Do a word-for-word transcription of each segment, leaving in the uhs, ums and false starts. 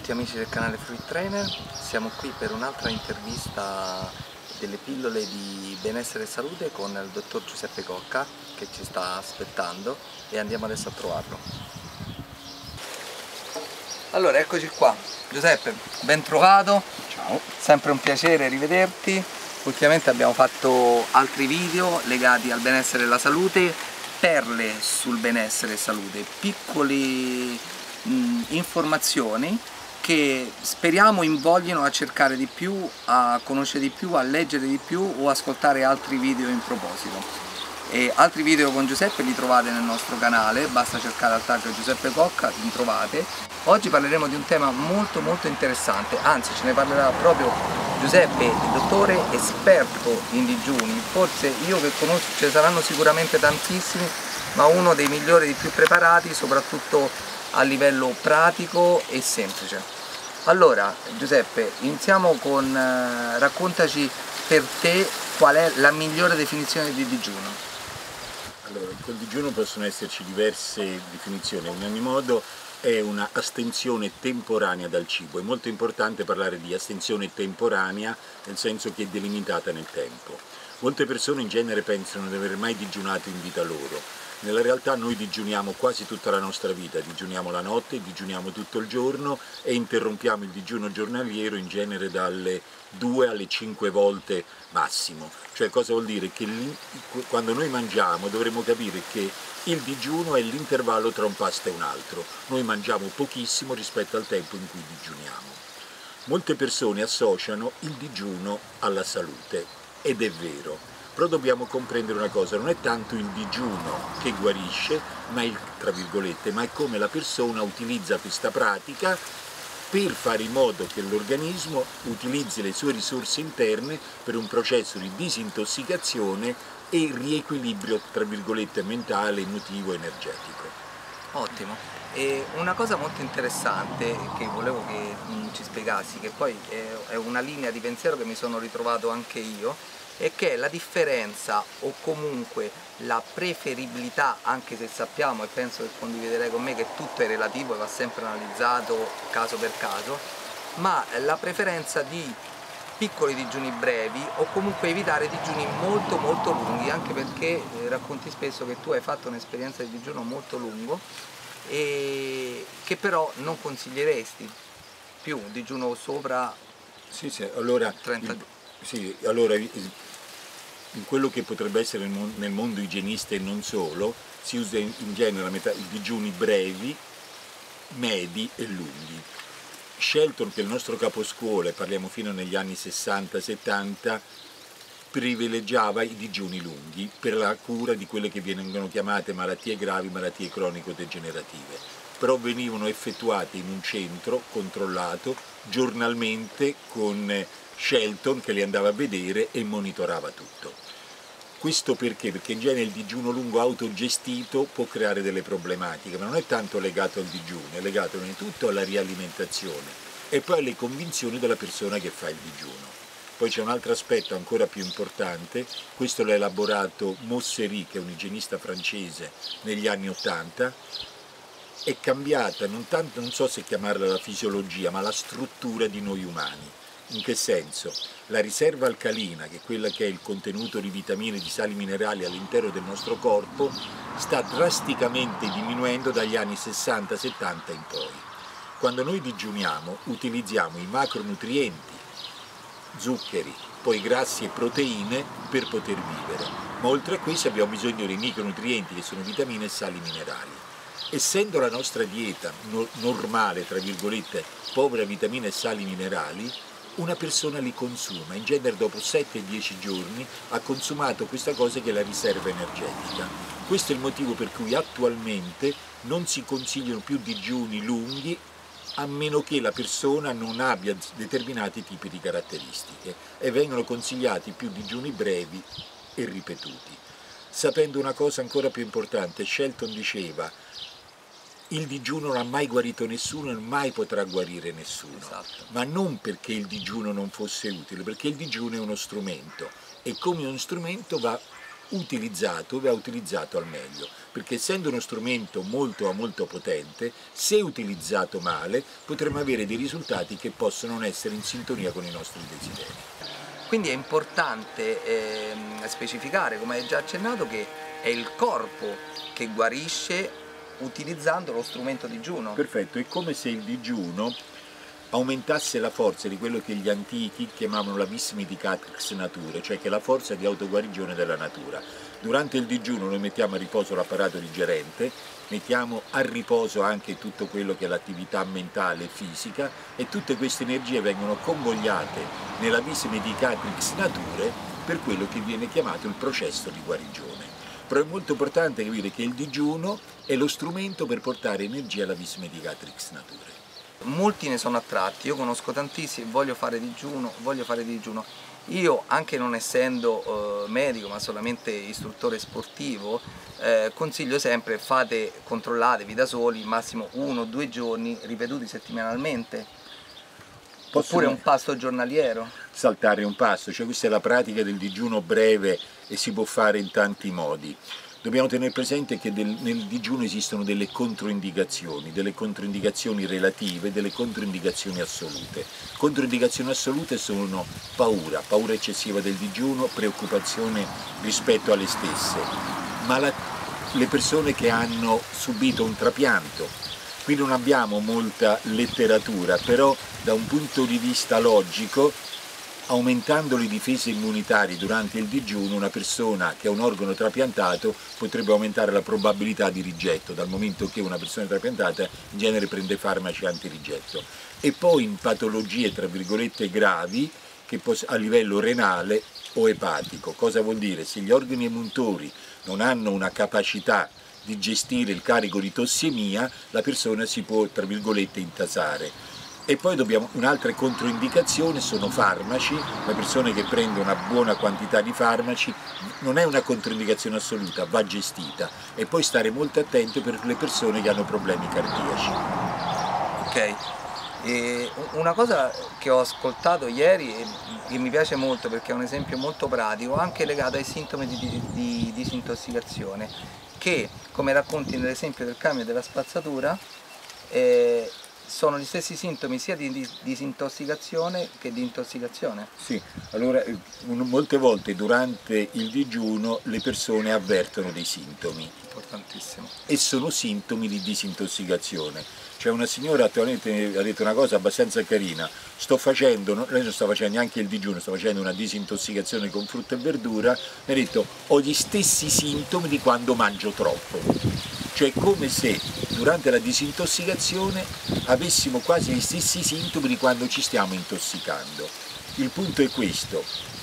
tutti amici del canale Fruit Trainer, siamo qui per un'altra intervista delle pillole di benessere e salute con il dottor Giuseppe Cocca che ci sta aspettando e andiamo adesso a trovarlo. Allora, eccoci qua. Giuseppe, ben trovato. Ciao. Sempre un piacere rivederti. Ultimamente abbiamo fatto altri video legati al benessere e alla salute, perle sul benessere e salute, piccoli Mh, informazioni che speriamo invoglino a cercare di più, a conoscere di più, a leggere di più o ascoltare altri video in proposito. E altri video con Giuseppe li trovate nel nostro canale, basta cercare al tag Giuseppe Cocca, li trovate. Oggi parleremo di un tema molto molto interessante, anzi ce ne parlerà proprio Giuseppe, il dottore esperto in digiuni. Forse io che conosco, ce ne saranno sicuramente tantissimi, ma uno dei migliori, dei più preparati, soprattutto a livello pratico e semplice. Allora Giuseppe, iniziamo con eh, raccontaci per te qual è la migliore definizione di digiuno. Allora, col digiuno possono esserci diverse definizioni, in ogni modo è una astensione temporanea dal cibo. È molto importante parlare di astensione temporanea, nel senso che è delimitata nel tempo. Molte persone in genere pensano di aver mai digiunato in vita loro. Nella realtà noi digiuniamo quasi tutta la nostra vita, digiuniamo la notte, digiuniamo tutto il giorno e interrompiamo il digiuno giornaliero in genere dalle due alle cinque volte massimo. Cioè cosa vuol dire? Che quando noi mangiamo dovremmo capire che il digiuno è l'intervallo tra un pasto e un altro. Noi mangiamo pochissimo rispetto al tempo in cui digiuniamo. Molte persone associano il digiuno alla salute ed è vero. Però dobbiamo comprendere una cosa, non è tanto il digiuno che guarisce, ma il, tra virgolette, ma è come la persona utilizza questa pratica per fare in modo che l'organismo utilizzi le sue risorse interne per un processo di disintossicazione e riequilibrio, tra virgolette, mentale, emotivo, energetico. Ottimo. E una cosa molto interessante che volevo che mh, ci spiegassi, che poi è, è una linea di pensiero che mi sono ritrovato anche io, è che la differenza o comunque la preferibilità, anche se sappiamo e penso che condividerei con me che tutto è relativo e va sempre analizzato caso per caso, ma la preferenza di piccoli digiuni brevi o comunque evitare digiuni molto molto lunghi, anche perché eh, racconti spesso che tu hai fatto un'esperienza di digiuno molto lungo e che però non consiglieresti più digiuno sopra sì, sì, allora, trenta. Il, sì, allora in quello che potrebbe essere nel mondo igienista e non solo, si usa in genere la metà, i digiuni brevi, medi e lunghi. Shelton, che è il nostro caposcuola, parliamo fino negli anni sessanta settanta, privilegiava i digiuni lunghi per la cura di quelle che vengono chiamate malattie gravi, malattie cronico-degenerative, però venivano effettuate in un centro controllato giornalmente con Shelton che li andava a vedere e monitorava tutto. Questo perché? Perché in genere il digiuno lungo autogestito può creare delle problematiche, ma non è tanto legato al digiuno, è legato prima di tutto alla rialimentazione e poi alle convinzioni della persona che fa il digiuno. Poi c'è un altro aspetto ancora più importante, questo l'ha elaborato Mosseri, che è un igienista francese negli anni ottanta, è cambiata non tanto, non so se chiamarla la fisiologia, ma la struttura di noi umani. In che senso? La riserva alcalina, che è quella che è il contenuto di vitamine e di sali minerali all'interno del nostro corpo, sta drasticamente diminuendo dagli anni sessanta settanta in poi. Quando noi digiuniamo utilizziamo i macronutrienti, zuccheri, poi grassi e proteine per poter vivere, ma oltre a questo abbiamo bisogno dei micronutrienti che sono vitamine e sali minerali. Essendo la nostra dieta no- normale, tra virgolette, povera vitamine e sali minerali, una persona li consuma, in genere dopo sette dieci giorni ha consumato questa cosa che è la riserva energetica. Questo è il motivo per cui attualmente non si consigliano più digiuni lunghi a meno che la persona non abbia determinati tipi di caratteristiche e vengono consigliati più digiuni brevi e ripetuti. Sapendo una cosa ancora più importante, Shelton diceva: il digiuno non ha mai guarito nessuno e mai potrà guarire nessuno, Esatto. Ma non perché il digiuno non fosse utile, perché il digiuno è uno strumento e come uno strumento va utilizzato va utilizzato al meglio, perché essendo uno strumento molto molto potente, se utilizzato male potremo avere dei risultati che possono non essere in sintonia con i nostri desideri. Quindi è importante eh, specificare, come hai già accennato, che è il corpo che guarisce utilizzando lo strumento digiuno. Perfetto, è come se il digiuno aumentasse la forza di quello che gli antichi chiamavano la vis medicatrix natura, cioè che è la forza di autoguarigione della natura. Durante il digiuno noi mettiamo a riposo l'apparato digerente, mettiamo a riposo anche tutto quello che è l'attività mentale e fisica, e tutte queste energie vengono convogliate nella vis medicatrix nature per quello che viene chiamato il processo di guarigione. Però è molto importante capire che il digiuno è lo strumento per portare energia alla vis medicatrix nature. Molti ne sono attratti, io conosco tantissimi, voglio fare digiuno, voglio fare digiuno. Io, anche non essendo eh, medico ma solamente istruttore sportivo, eh, consiglio sempre: fate, controllatevi da soli, massimo uno o due giorni ripetuti settimanalmente. Possono... oppure un pasto giornaliero. Saltare un pasto, cioè questa è la pratica del digiuno breve e si può fare in tanti modi. Dobbiamo tenere presente che del, nel digiuno esistono delle controindicazioni, delle controindicazioni relative e delle controindicazioni assolute. Controindicazioni assolute sono paura, paura eccessiva del digiuno, preoccupazione rispetto alle stesse, ma la, le persone che hanno subito un trapianto. Qui non abbiamo molta letteratura, però da un punto di vista logico, aumentando le difese immunitarie durante il digiuno, una persona che ha un organo trapiantato potrebbe aumentare la probabilità di rigetto, dal momento che una persona trapiantata in genere prende farmaci antirigetto. E poi in patologie tra virgolette gravi, che a livello renale o epatico. Cosa vuol dire? Se gli organi emuntori non hanno una capacità di gestire il carico di tossemia, la persona si può tra virgolette intasare. E poi dobbiamo, un'altra controindicazione sono farmaci. Le persone che prendono una buona quantità di farmaci non è una controindicazione assoluta, va gestita, e poi stare molto attento per le persone che hanno problemi cardiaci. Ok, e una cosa che ho ascoltato ieri e che mi piace molto perché è un esempio molto pratico, anche legato ai sintomi di, di, di disintossicazione, che, come racconti nell'esempio del camion e della spazzatura, eh, sono gli stessi sintomi sia di disintossicazione che di intossicazione. Sì, allora molte volte durante il digiuno le persone avvertono dei sintomi. Importantissimo. E sono sintomi di disintossicazione. C'è una signora attualmente ha detto una cosa abbastanza carina: sto facendo, lei non sta facendo neanche il digiuno, sta facendo una disintossicazione con frutta e verdura, mi ha detto: ho gli stessi sintomi di quando mangio troppo. Cioè come se durante la disintossicazione avessimo quasi gli stessi sintomi di quando ci stiamo intossicando. Il punto è questo: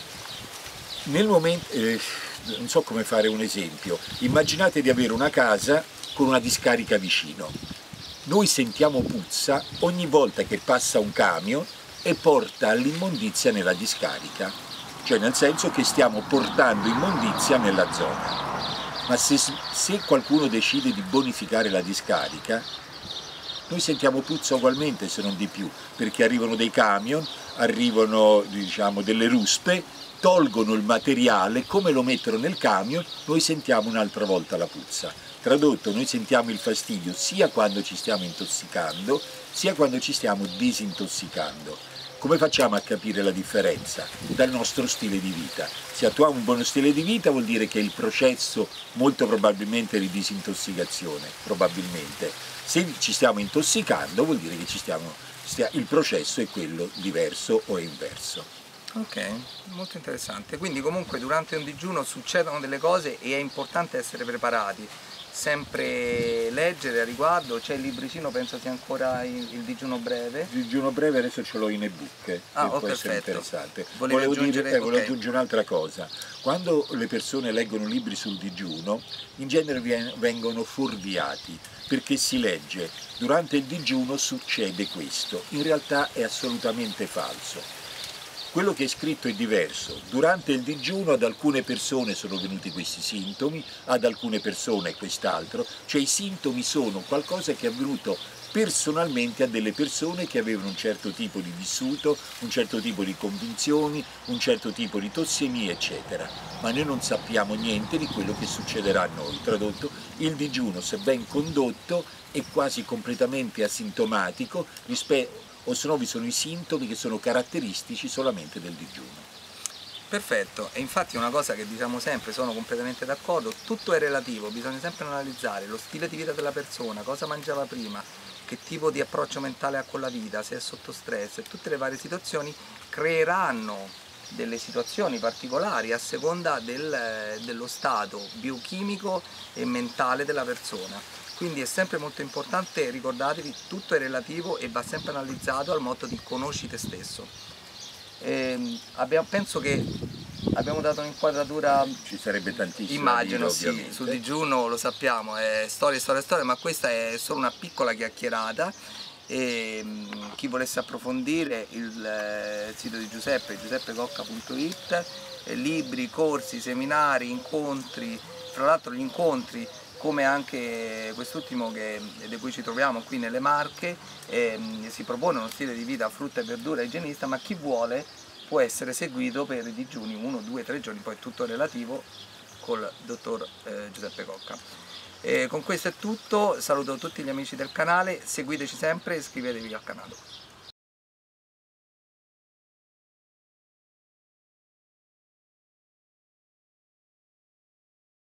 nel momento, eh, non so come fare un esempio, immaginate di avere una casa con una discarica vicino. Noi sentiamo puzza ogni volta che passa un camion e porta l'immondizia nella discarica, cioè nel senso che stiamo portando immondizia nella zona. Ma se, se qualcuno decide di bonificare la discarica, noi sentiamo puzza ugualmente, se non di più, perché arrivano dei camion, arrivano diciamo delle ruspe, tolgono il materiale, come lo mettono nel camion, noi sentiamo un'altra volta la puzza. Tradotto, noi sentiamo il fastidio sia quando ci stiamo intossicando, sia quando ci stiamo disintossicando. Come facciamo a capire la differenza? Dal nostro stile di vita. Se attuiamo un buono stile di vita vuol dire che è il processo molto probabilmente di disintossicazione, probabilmente. Se ci stiamo intossicando vuol dire che ci stiamo, stia, il processo è quello diverso o è inverso. Ok, molto interessante. Quindi comunque durante un digiuno succedono delle cose e è importante essere preparati. Sempre leggere a riguardo, c'è il libricino, penso sia ancora il, il digiuno breve. Il digiuno breve adesso ce l'ho in ebook, ah, che oh, può essere perfetto. interessante. Volevo, volevo, aggiungere, dire, eh, volevo okay. aggiungere un'altra cosa: quando le persone leggono libri sul digiuno, in genere vengono fuorviati, perché si legge durante il digiuno succede questo. In realtà è assolutamente falso. Quello che è scritto è diverso. Durante il digiuno ad alcune persone sono venuti questi sintomi, ad alcune persone quest'altro, cioè i sintomi sono qualcosa che è avvenuto personalmente a delle persone che avevano un certo tipo di vissuto, un certo tipo di convinzioni, un certo tipo di tossemie, eccetera. Ma noi non sappiamo niente di quello che succederà a noi. Tradotto, il digiuno, se ben condotto, è quasi completamente asintomatico, o se no vi sono i sintomi che sono caratteristici solamente del digiuno. Perfetto, e infatti una cosa che diciamo sempre, sono completamente d'accordo, tutto è relativo, bisogna sempre analizzare lo stile di vita della persona, cosa mangiava prima, che tipo di approccio mentale ha con la vita, se è sotto stress, e tutte le varie situazioni creeranno delle situazioni particolari a seconda del, dello stato biochimico e mentale della persona. Quindi è sempre molto importante, ricordatevi, tutto è relativo e va sempre analizzato al motto di conosci te stesso. E abbiamo, penso che abbiamo dato un'inquadratura, ci sarebbe tantissimo immagino, da dire, sì, ovviamente. sul digiuno lo sappiamo, è storia, storia, storia, ma questa è solo una piccola chiacchierata. E chi volesse approfondire il, eh, il sito di Giuseppe, giuseppe cocca punto it, eh, libri, corsi, seminari, incontri, fra l'altro gli incontri come anche quest'ultimo di cui ci troviamo qui nelle Marche, eh, si propone uno stile di vita frutta e verdura igienista, ma chi vuole può essere seguito per i digiuni uno, due, tre giorni, poi tutto relativo col dottor eh, Giuseppe Cocca. E con questo è tutto, saluto tutti gli amici del canale, seguiteci sempre e iscrivetevi al canale.